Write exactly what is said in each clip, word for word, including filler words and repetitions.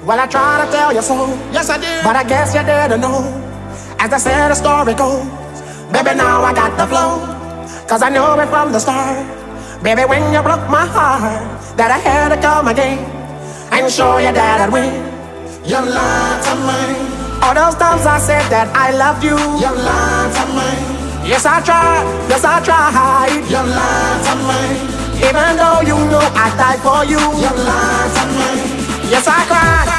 Well, I try to tell you so. Yes, I did. But I guess you didn't know. As they say the story goes, baby, now I got the flow. Cause I knew it from the start. Baby, when you broke my heart, that I had to come again and show you that I'd win. You lied to me. All those times I said that I loved you. You lied to me. Yes, I tried. Yes, I tried. You lied to me. Even though you know I died for you. You lied to me. Yes, I cried.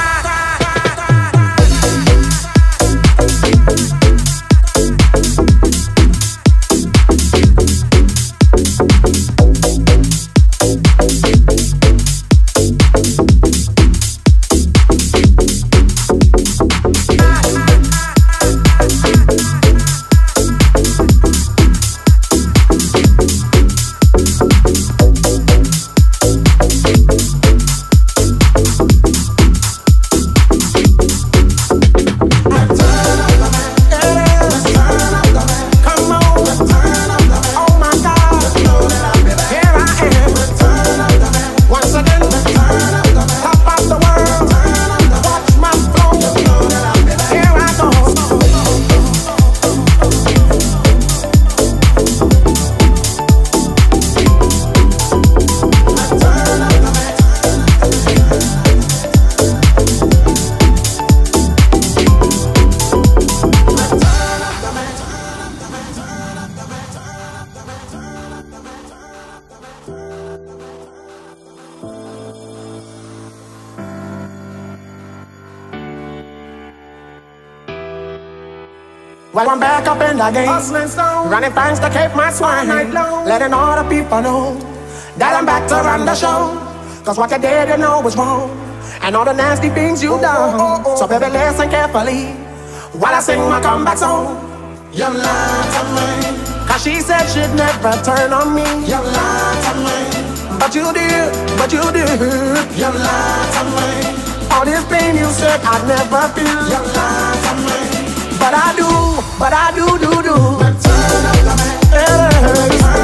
Well, I'm back up in the game, Hustling stone. running things to keep my swine, letting all the people know that I'm back to run the show. Cause what you did, you know was wrong, and all the nasty things you done. oh, oh. So baby, listen carefully while I sing my comeback song. You lied to me. Cause she said she'd never turn on me. You lied to me. But you did, but you did. You lied to me. All this pain you said I'd never feel. You lied to me. But I do, but I do, do, do. Return of the man. Yes.